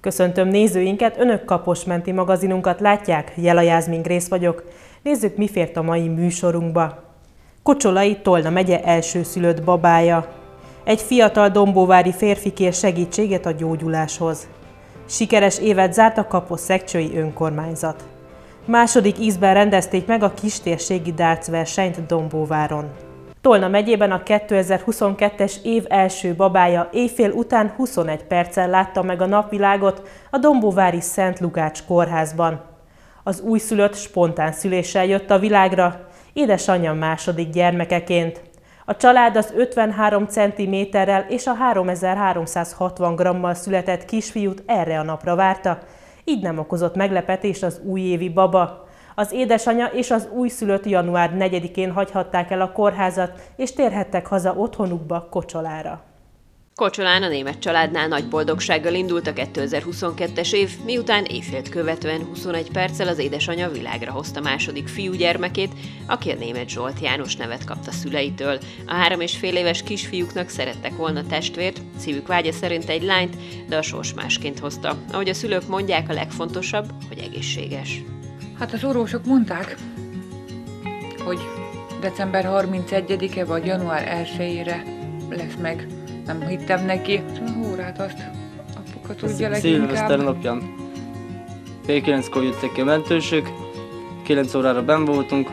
Köszöntöm nézőinket, Önök Kaposmenti magazinunkat látják, Jela Jászmin Grész vagyok. Nézzük, mi fért a mai műsorunkba. Kocsolai Tolna megye elsőszülött babája. Egy fiatal dombóvári férfi kér segítséget a gyógyuláshoz. Sikeres évet zárt a Kaposz-Szekcsői önkormányzat. Második ízben rendezték meg a kistérségi dárcversenyt Dombóváron. Tolna megyében a 2022-es év első babája éjfél után 21 perccel látta meg a napvilágot a dombóvári Szent Lukács kórházban. Az újszülött spontán szüléssel jött a világra, édesanyja második gyermekeként. A család az 53 cm-rel és a 3360 g-mal született kisfiút erre a napra várta, így nem okozott meglepetést az újévi baba. Az édesanyja és az újszülött január 4-én hagyhatták el a kórházat, és térhettek haza otthonukba, Kocsolára. Kocsolán a német családnál nagy boldogsággal indult a 2022-es év, miután éjfélt követően 21 perccel az édesanyja világra hozta második fiúgyermekét, aki a Németh Zsolt János nevet kapta szüleitől. A 3,5 éves kisfiúknak szerettek volna testvért, szívük vágya szerint egy lányt, de a sors másként hozta. Ahogy a szülők mondják, a legfontosabb, hogy egészséges. Hát az orvosok mondták, hogy december 31-e vagy január 1-ére lesz meg. Nem hittem neki. A órát azt apuka tudja leginkább. Szilveszter napján fél 9-kor jöttek ki a mentősök, 9 órára benn voltunk,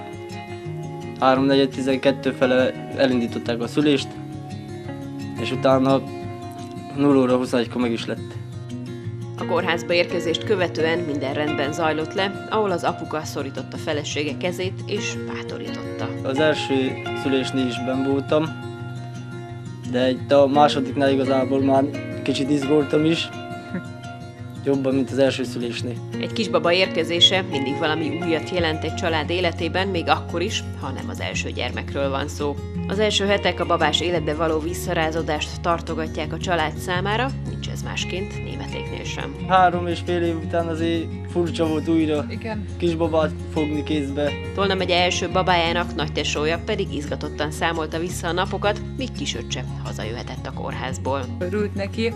3:4-12 fele elindították a szülést, és utána 0 óra 21-kor meg is lett. A kórházba érkezést követően minden rendben zajlott le, ahol az apuka szorította felesége kezét és bátorította. Az első szülésnél is benn voltam, de itt a másodiknál igazából már kicsit izgultam is, jobban, mint az első szülésnél. Egy kisbaba érkezése mindig valami újat jelent egy család életében, még akkor is, ha nem az első gyermekről van szó. Az első hetek a babás életbe való visszarázódást tartogatják a család számára, nincs ez másként németéknél sem. 3,5 év után azért furcsa volt újra kisbabát fogni kézbe. Tolna megye első babájának nagy tesója pedig izgatottan számolta vissza a napokat, míg kisöccse hazajöhetett a kórházból. Örült neki.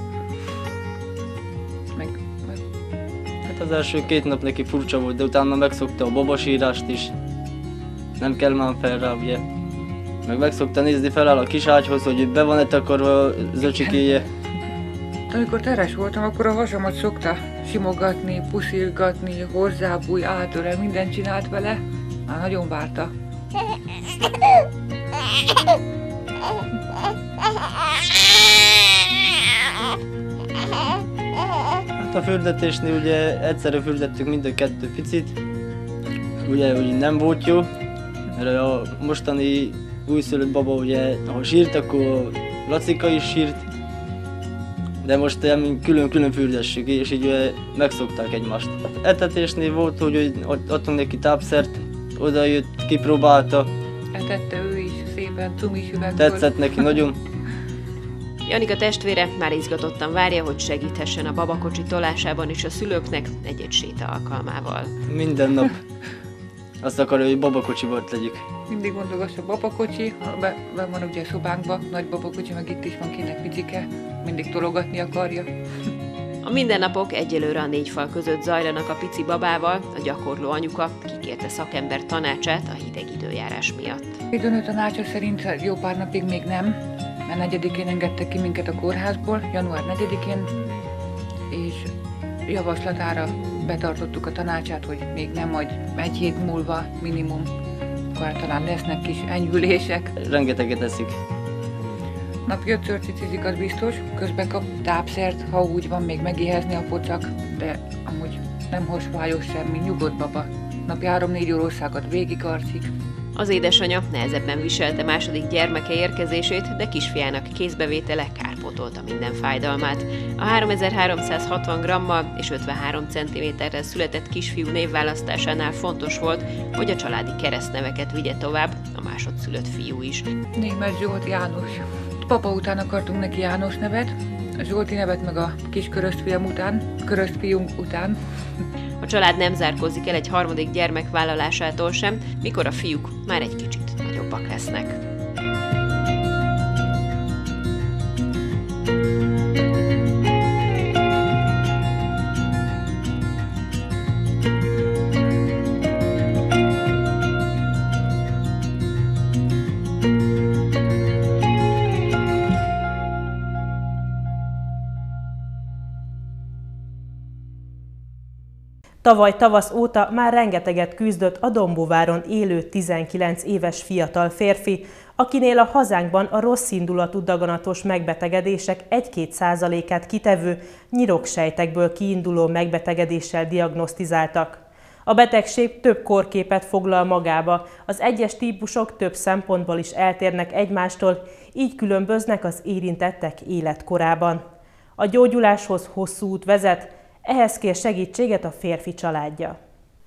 Hát az első 2 nap neki furcsa volt, de utána megszokta a babasírást is. Nem kell már fel rá, ugye. Meg megszokta nézni fel a kis ágyhoz, hogy be van-e takarva az öcsikéje. Amikor terhes voltam, akkor a hasamat szokta simogatni, puszilgatni, hozzábúj, átölel, mindent csinált vele. Már nagyon várta. Hát a fürdetésnél ugye egyszerre fürdettük mind a 2 picit. Ugye úgy nem volt jó, mert a mostani újszülött baba ugye, ha sírt, akkor a Lacika is sírt. De most külön-külön fürdessük, és így megszokták egymást. Etetésnél volt, hogy adtunk neki tápszert, oda jött, kipróbálta. Etette ő is szépen, cumis üvegből. Tetszett neki nagyon. Janika testvére már izgatottan várja, hogy segíthessen a babakocsi tolásában is a szülőknek egy-egy séta alkalmával. Minden nap azt akarja, hogy babakocsival tegyük. Mindig mondogassa a babakocsi, be van ugye a szobánkban, nagy babakocsi, meg itt is van kinek picike, mindig tologatni akarja. A mindennapok egyelőre a 4 fal között zajlanak a pici babával, a gyakorló anyuka kikérte szakember tanácsát a hideg időjárás miatt. Időnő tanácsa szerint jó pár napig még nem, mert 4-én engedtek ki minket a kórházból, január 4-én, és javaslatára betartottuk a tanácsát, hogy még nem, majd 1 hét múlva minimum, akkor talán lesznek kis enyhülések. Rengeteget eszik. Napi 5-ször cicizik, az biztos, közben kap tápszert, ha úgy van, még megéhezni a pocak, de amúgy nem hosvályos semmi, nyugodt baba. Napi 3-4 órószákat végigarcik. Az édesanyja nehezebben viselte második gyermeke érkezését, de kisfiának kézbevétele kárpótolta minden fájdalmát. A 3360 g-mal és 53 cm-rel született kisfiú névválasztásánál fontos volt, hogy a családi keresztneveket vigye tovább a másodszülött fiú is. Németh Zsolt János. Papa után akartunk neki János nevet, a Zsolti nevet meg a kis köröstfiunk után. A család nem zárkózik el egy harmadik gyermek vállalásától sem, mikor a fiúk már egy kicsit nagyobbak lesznek. Tavaly tavasz óta már rengeteget küzdött a Dombováron élő 19 éves fiatal férfi, akinél a hazánkban a rosszindulatú daganatos megbetegedések 1-2%-át kitevő nyiroksejtekből kiinduló megbetegedéssel diagnosztizáltak. A betegség több kórképet foglal magába, az egyes típusok több szempontból is eltérnek egymástól, így különböznek az érintettek életkorában. A gyógyuláshoz hosszú út vezet, ehhez kér segítséget a férfi családja.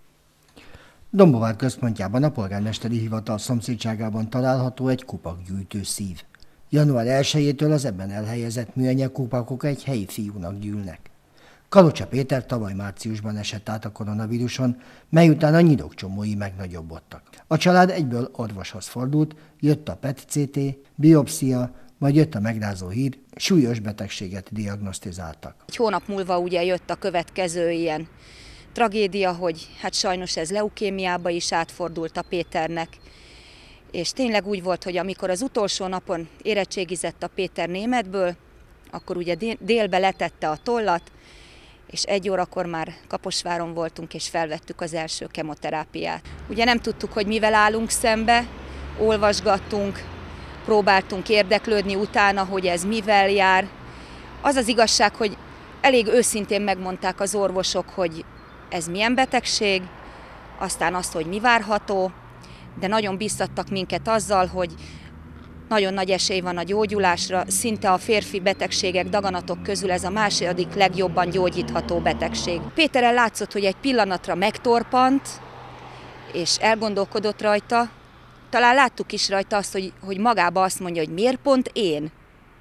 Dombovár központjában a polgármesteri hivatal szomszédságában található egy kupakgyűjtő szív. Január 1-től az ebben elhelyezett műanyag kupakok egy helyi fiúnak gyűlnek. Kalocsa Péter tavaly márciusban esett át a koronavíruson, mely után a nyirokcsomói megnagyobbodtak. A család egyből orvoshoz fordult, jött a PET-CT, biopszia, majd jött a megrázó hír, súlyos betegséget diagnosztizáltak. Egy hónap múlva ugye jött a következő ilyen tragédia, hogy hát sajnos ez leukémiába is átfordult a Péternek. És tényleg úgy volt, hogy amikor az utolsó napon érettségizett a Péter németből, akkor ugye délbe letette a tollat, és 1 órakor már Kaposváron voltunk, és felvettük az első kemoterápiát. Ugye nem tudtuk, hogy mivel állunk szembe, olvasgattunk, próbáltunk érdeklődni utána, hogy ez mivel jár. Az az igazság, hogy elég őszintén megmondták az orvosok, hogy ez milyen betegség, aztán azt, hogy mi várható, de nagyon biztattak minket azzal, hogy nagyon nagy esély van a gyógyulásra, szinte a férfi betegségek, daganatok közül ez a második legjobban gyógyítható betegség. Péterrel látszott, hogy egy pillanatra megtorpant, és elgondolkodott rajta. Talán láttuk is rajta azt, hogy magába azt mondja, hogy miért pont én?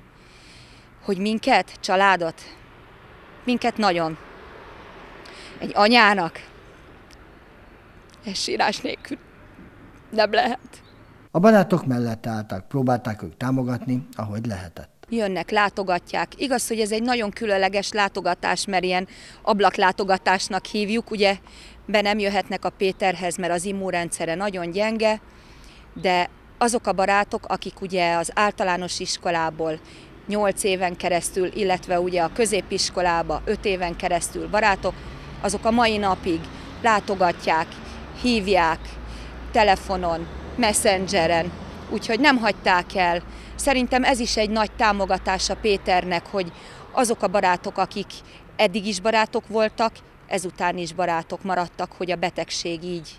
Hogy minket, családot? Minket nagyon. Egy anyának ez sírás nélkül nem lehet. A barátok mellett álltak, próbálták ők támogatni, ahogy lehetett. Jönnek, látogatják. Igaz, hogy ez egy nagyon különleges látogatás, mert ilyen ablaklátogatásnak hívjuk, ugye be nem jöhetnek a Péterhez, mert az immunrendszere nagyon gyenge, de azok a barátok, akik ugye az általános iskolából 8 éven keresztül, illetve ugye a középiskolába 5 éven keresztül barátok, azok a mai napig látogatják, hívják telefonon, messengeren, úgyhogy nem hagyták el. Szerintem ez is egy nagy támogatása Péternek, hogy azok a barátok, akik eddig is barátok voltak, ezután is barátok maradtak, hogy a betegség így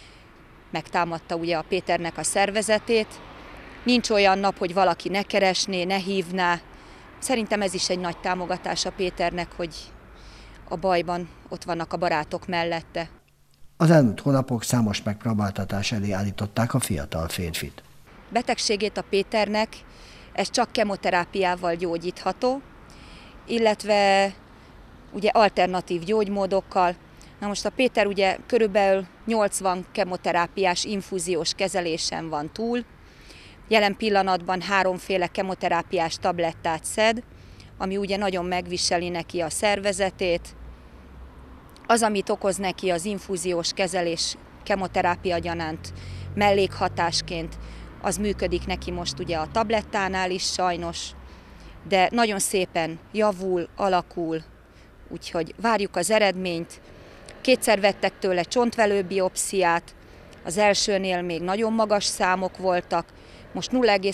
megtámadta ugye a Péternek a szervezetét. Nincs olyan nap, hogy valaki ne keresné, ne hívná. Szerintem ez is egy nagy támogatása Péternek, hogy a bajban ott vannak a barátok mellette. Az elmúlt hónapok számos megpróbáltatás elé állították a fiatal férfit. Betegségét a Péternek, ez csak kemoterápiával gyógyítható, illetve ugye alternatív gyógymódokkal. Na most a Péter ugye körülbelül 80 kemoterápiás infúziós kezelésen van túl. Jelen pillanatban 3 féle kemoterápiás tablettát szed, ami ugye nagyon megviseli neki a szervezetét. Az, amit okoz neki az infúziós kezelés kemoterápia gyanánt mellékhatásként, az működik neki most ugye a tablettánál is sajnos, de nagyon szépen javul, alakul, úgyhogy várjuk az eredményt. 2-szer vettek tőle csontvelőbiopsziát, az elsőnél még nagyon magas számok voltak, most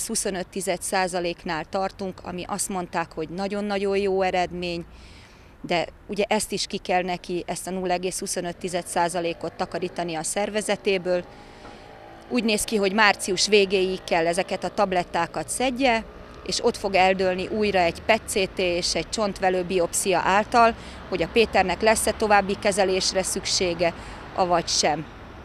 0,25%-nál tartunk, ami azt mondták, hogy nagyon-nagyon jó eredmény, de ugye ezt is ki kell neki, ezt a 0,25%-ot takarítani a szervezetéből. Úgy néz ki, hogy március végéig kell ezeket a tablettákat szedje, és ott fog eldőlni újra egy PET-CT és egy csontvelőbiopszia által, hogy a Péternek lesz-e további kezelésre szüksége, avagy sem.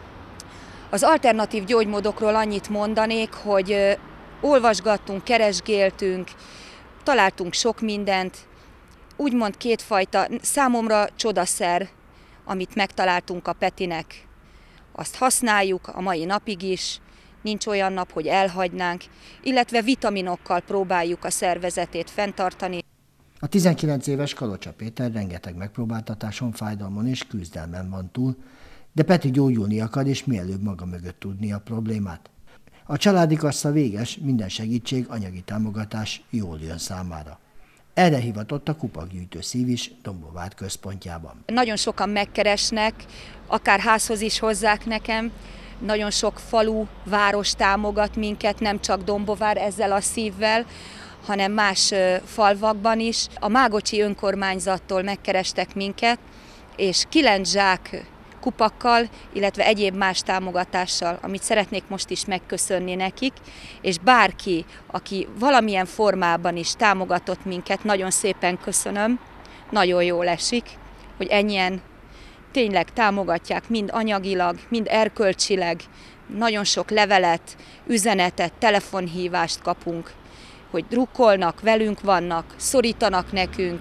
Az alternatív gyógymódokról annyit mondanék, hogy olvasgattunk, keresgéltünk, találtunk sok mindent, úgymond 2 fajta, számomra csodaszer, amit megtaláltunk a Petinek. Azt használjuk a mai napig is, nincs olyan nap, hogy elhagynánk, illetve vitaminokkal próbáljuk a szervezetét fenntartani. A 19 éves Kalocsa Péter rengeteg megpróbáltatáson, fájdalmon és küzdelmen van túl, de Peti gyógyulni akar és mielőbb maga mögött tudni a problémát. A családi kassa véges, minden segítség, anyagi támogatás jól jön számára. Erre hivatott a kupakgyűjtő szív is Dombóvár központjában. Nagyon sokan megkeresnek, akár házhoz is hozzák nekem, nagyon sok falu, város támogat minket, nem csak Dombóvár ezzel a szívvel, hanem más falvakban is. A Mágocsi önkormányzattól megkerestek minket, és 9 zsák kupakkal, illetve egyéb más támogatással, amit szeretnék most is megköszönni nekik, és bárki, aki valamilyen formában is támogatott minket, nagyon szépen köszönöm, nagyon jól esik, hogy ennyien tényleg támogatják, mind anyagilag, mind erkölcsileg, nagyon sok levelet, üzenetet, telefonhívást kapunk, hogy drukkolnak, velünk vannak, szorítanak nekünk.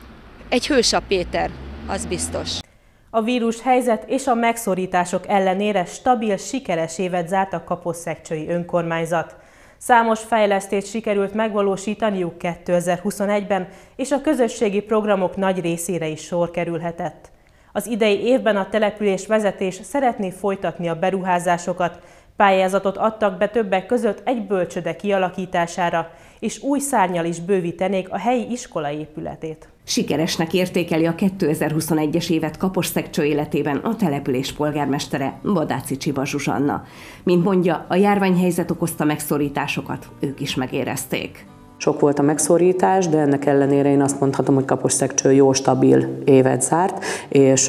Egy hős a Péter, az biztos. A vírushelyzet és a megszorítások ellenére stabil, sikeres évet zárt a Kaposszegcsői önkormányzat. Számos fejlesztést sikerült megvalósítaniuk 2021-ben, és a közösségi programok nagy részére is sor kerülhetett. Az idei évben a település vezetés szeretné folytatni a beruházásokat, pályázatot adtak be többek között egy bölcsőde kialakítására, és új szárnnyal is bővítenék a helyi iskola épületét. Sikeresnek értékeli a 2021-es évet Kaposszegcső életében a település polgármestere, Badáci Csiba Zsuzsanna. Mint mondja, a járványhelyzet okozta megszorításokat, ők is megérezték. Sok volt a megszorítás, de ennek ellenére én azt mondhatom, hogy Kaposszegcső jó, stabil évet zárt, és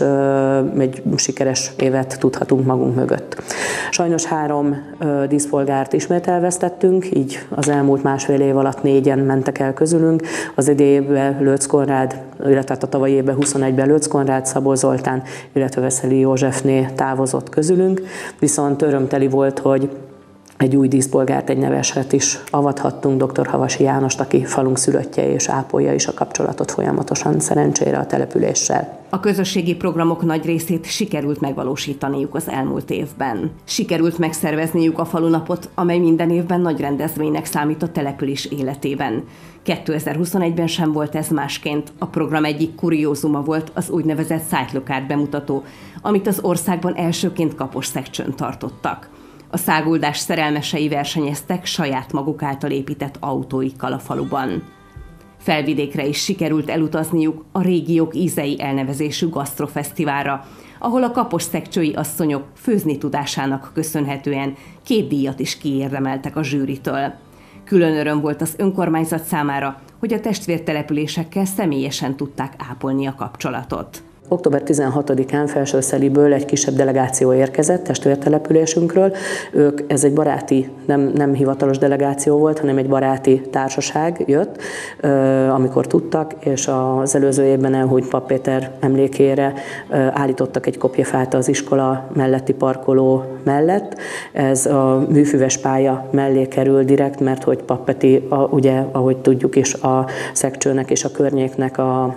egy sikeres évet tudhatunk magunk mögött. Sajnos 3 díszpolgárt ismét elvesztettünk, így az elmúlt másfél év alatt 4-en mentek el közülünk. Az idejében Lőcz Konrád, illetve a tavalyi évben 21-ben Lőcz Konrád, Szabó Zoltán, illetve Veszeli Józsefné távozott közülünk, viszont örömteli volt, hogy egy új díszpolgárt, egy neveset is avathattunk, dr. Havasi Jánost, aki falunk szülöttje és ápolja is a kapcsolatot folyamatosan, szerencsére a településsel. A közösségi programok nagy részét sikerült megvalósítaniuk az elmúlt évben. Sikerült megszervezniük a falunapot, amely minden évben nagy rendezvénynek számít a település életében. 2021-ben sem volt ez másként. A program egyik kuriózuma volt az úgynevezett Cycle Card bemutató, amit az országban elsőként Kaposszegcsőn tartottak. A száguldás szerelmesei versenyeztek saját maguk által épített autóikkal a faluban. Felvidékre is sikerült elutazniuk a Régiók ízei elnevezésű gasztrofesztiválra, ahol a kaposszegcsői asszonyok főzni tudásának köszönhetően 2 díjat is kiérdemeltek a zsűritől. Külön öröm volt az önkormányzat számára, hogy a testvértelepülésekkel személyesen tudták ápolni a kapcsolatot. Október 16-án Felsőszeliből egy kisebb delegáció érkezett testvértelepülésünkről. Ez egy baráti, nem hivatalos delegáció volt, hanem egy baráti társaság jött, amikor tudtak, és az előző évben elhunyt Papp Péter emlékére állítottak egy kopjafát az iskola melletti parkoló mellett. Ez a műfüves pálya mellé kerül direkt, mert hogy Papp Peti, ugye, ahogy tudjuk is, a Szegcsőnek és a környéknek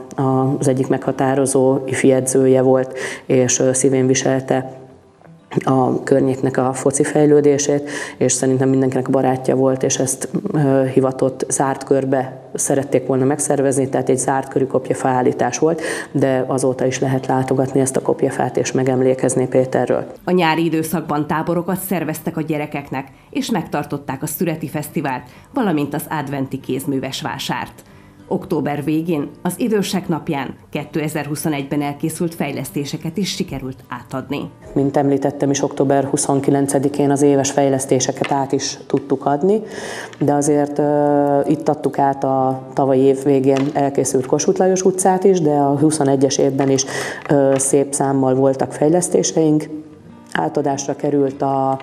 az egyik meghatározó edzője volt, és szívén viselte a környéknek a foci fejlődését, és szerintem mindenkinek barátja volt, és ezt hivatott zárt körbe szerették volna megszervezni, tehát egy zárt körű kopjafaállítás volt, de azóta is lehet látogatni ezt a kopjafát és megemlékezni Péterről. A nyári időszakban táborokat szerveztek a gyerekeknek, és megtartották a Szüreti Fesztivált, valamint az adventi kézműves vásárt. Október végén, az Idősek napján 2021-ben elkészült fejlesztéseket is sikerült átadni. Mint említettem is, október 29-én az éves fejlesztéseket át is tudtuk adni, de azért itt adtuk át a tavalyi év végén elkészült Kossuth Lajos utcát is, de a 21-es évben is szép számmal voltak fejlesztéseink. Átadásra került a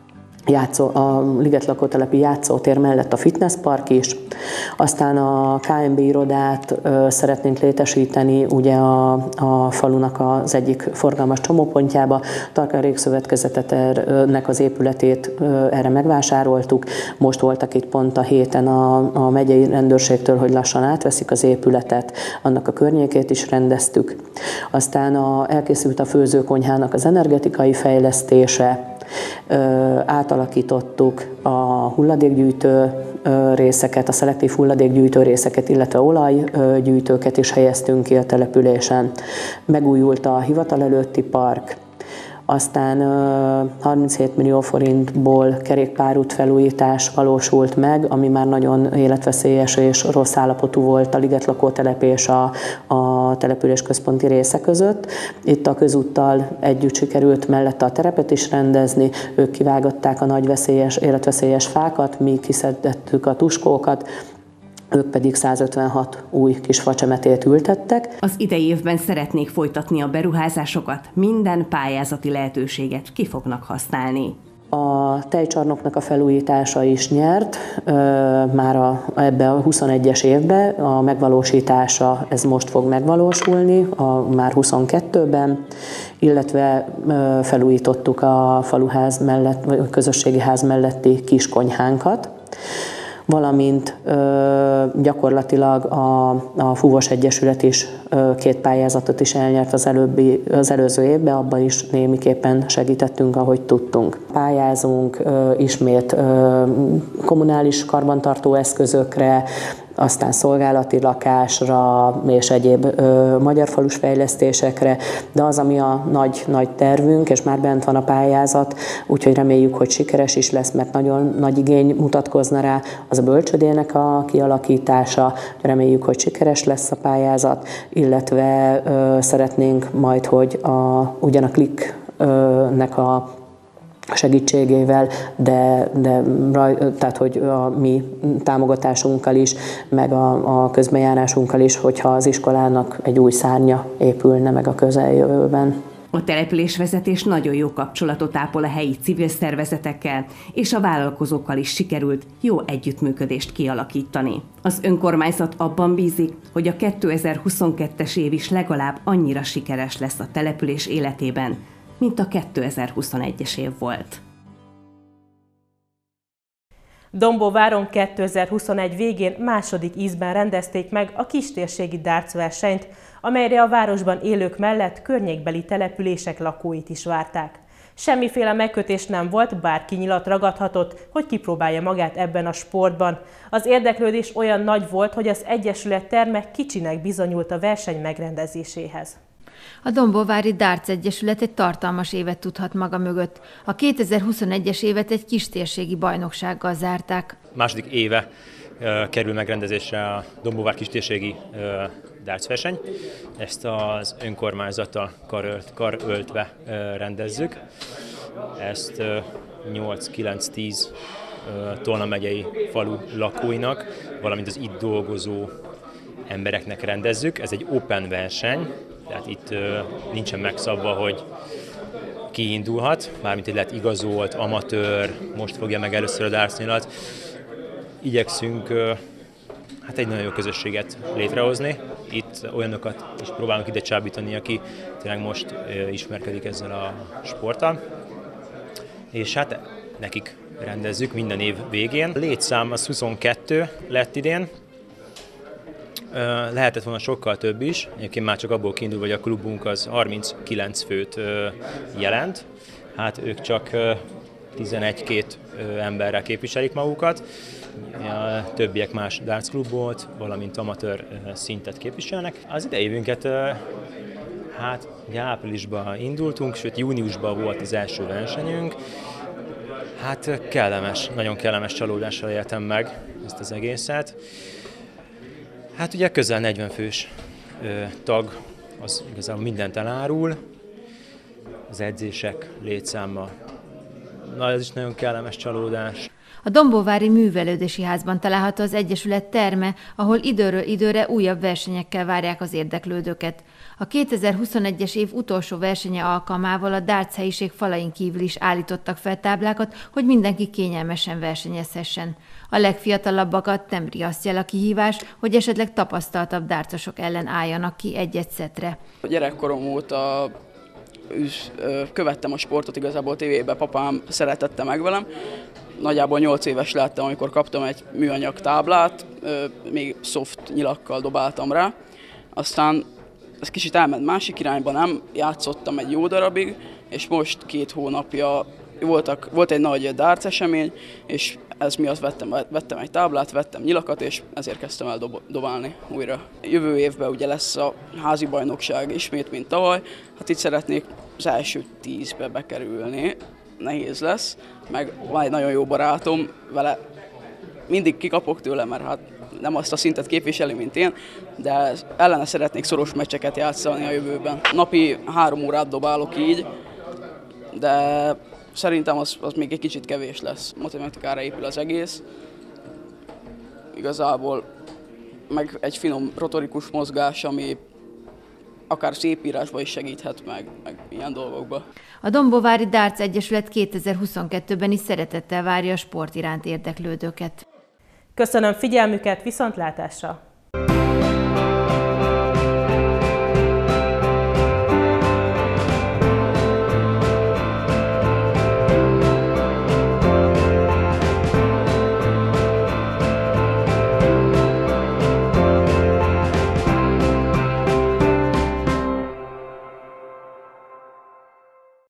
Liget lakótelepi játszótér mellett a fitnesspark is. Aztán a KMB irodát szeretnénk létesíteni ugye a falunak az egyik forgalmas csomópontjába. Tarkán Régszövetkezetetnek az épületét erre megvásároltuk. Most voltak itt pont a héten a megyei rendőrségtől, hogy lassan átveszik az épületet, annak a környékét is rendeztük. Aztán elkészült a főzőkonyhának az energetikai fejlesztése, átalakítottuk a hulladékgyűjtő részeket, a szelektív hulladékgyűjtő részeket, illetve olajgyűjtőket is helyeztünk ki a településen. Megújult a hivatal előtti park, aztán 37 millió forintból kerékpárút felújítás valósult meg, ami már nagyon életveszélyes és rossz állapotú volt a liget lakótelep és a település központi része között. Itt a közúttal együtt sikerült mellette a terepet is rendezni, ők kivágatták a nagy életveszélyes fákat, mi kiszedettük a tuskókat, ők pedig 156 új kis facsemetét ültettek. Az idei évben szeretnék folytatni a beruházásokat, minden pályázati lehetőséget ki fognak használni. A tejcsarnoknak a felújítása is nyert, már ebbe a 21-es évben a megvalósítása, ez most fog megvalósulni, már 22-ben, illetve felújítottuk a faluház mellett, vagy a közösségi ház melletti kiskonyhánkat, valamint gyakorlatilag a Fúvos Egyesület is 2 pályázatot is elnyert az előző évben, abban is némiképpen segítettünk, ahogy tudtunk. Pályázunk ismét kommunális karbantartó eszközökre, aztán szolgálati lakásra és egyéb magyarfalus fejlesztésekre, de az, ami a nagy tervünk, és már bent van a pályázat, úgyhogy reméljük, hogy sikeres is lesz, mert nagyon nagy igény mutatkozna rá, az a bölcsödének a kialakítása, reméljük, hogy sikeres lesz a pályázat, illetve szeretnénk majd, hogy ugyan a Kliknek a segítségével, tehát hogy a mi támogatásunkkal is, meg a közbenjárásunkkal is, hogyha az iskolának egy új szárnya épülne meg a közeljövőben. A településvezetés nagyon jó kapcsolatot ápol a helyi civil szervezetekkel, és a vállalkozókkal is sikerült jó együttműködést kialakítani. Az önkormányzat abban bízik, hogy a 2022-es év is legalább annyira sikeres lesz a település életében, mint a 2021-es év volt. Dombóváron 2021 végén második ízben rendezték meg a kistérségi dárcversenyt, amelyre a városban élők mellett környékbeli települések lakóit is várták. Semmiféle megkötés nem volt, bárki nyilat ragadhatott, hogy kipróbálja magát ebben a sportban. Az érdeklődés olyan nagy volt, hogy az Egyesület terme kicsinek bizonyult a verseny megrendezéséhez. A Dombóvári Darts Egyesület egy tartalmas évet tudhat maga mögött. A 2021-es évet egy kistérségi bajnoksággal zárták. Második éve kerül megrendezésre a Dombóvár kistérségi darts verseny. Ezt az önkormányzattal karöltve rendezzük. Ezt 8-9-10 Tolna megyei falu lakóinak, valamint az itt dolgozó embereknek rendezzük. Ez egy open verseny, tehát itt nincsen megszabva, hogy ki indulhat, mármint egy lett igazolt, amatőr, most fogja meg először a darts-nyilat. Igyekszünk egy nagyon jó közösséget létrehozni. Itt olyanokat is próbálunk ide csábítani, aki tényleg most ismerkedik ezzel a sporttal. És hát nekik rendezzük minden év végén. A létszám az 22 lett idén. Lehetett volna sokkal több is, egyébként már csak abból kiindul, hogy a klubunk az 39 főt jelent, hát ők csak 11-2 emberrel képviselik magukat, a többiek más darts klubot, valamint amatőr szintet képviselnek. Az idei évünket ugye áprilisban indultunk, sőt júniusban volt az első versenyünk. Hát kellemes, nagyon kellemes csalódással éltem meg ezt az egészet. Hát ugye közel 40 fős tag, az igazából mindent elárul, az edzések létszáma, ez is nagyon kellemes csalódás. A Dombóvári Művelődési Házban található az Egyesület terme, ahol időről időre újabb versenyekkel várják az érdeklődőket. A 2021-es év utolsó versenye alkalmával a darts helyiség falain kívül is állítottak fel táblákat, hogy mindenki kényelmesen versenyezhessen. A legfiatalabbakat nem riasztja el a kihívás, hogy esetleg tapasztaltabb dartsosok ellen álljanak ki egy-egy szetre. Gyerekkorom óta követtem a sportot, igazából tévében papám szeretette meg velem. Nagyjából 8 éves lettem, amikor kaptam egy műanyag táblát, még soft nyilakkal dobáltam rá. Aztán ez kicsit elment másik irányba, nem játszottam egy jó darabig, és most 2 hónapja volt egy nagy darts esemény, és Ez miatt vettem egy táblát, vettem nyilakat, és ezért kezdtem el dobálni újra. Jövő évben ugye lesz a házi bajnokság ismét, mint tavaly. Hát itt szeretnék az első 10-be bekerülni. Nehéz lesz, meg van egy nagyon jó barátom, vele mindig kikapok tőle, mert hát nem azt a szintet képviseli, mint én, de ellene szeretnék szoros meccseket játszani a jövőben. Napi 3 órát dobálok így, de szerintem az még egy kicsit kevés lesz. Matematikára épül az egész. Igazából meg egy finom rotorikus mozgás, ami akár szépírásba is segíthet meg ilyen dolgokba. A Dombovári Darts Egyesület 2022-ben is szeretettel várja a sport iránt érdeklődőket. Köszönöm figyelmüket, viszontlátásra!